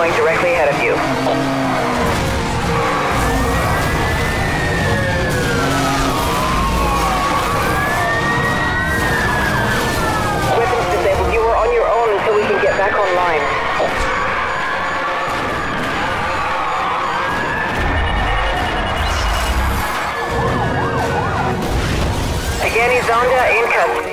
going directly ahead of you. Weapons disabled. You are on your own until we can get back online. Again, Zonda in custody.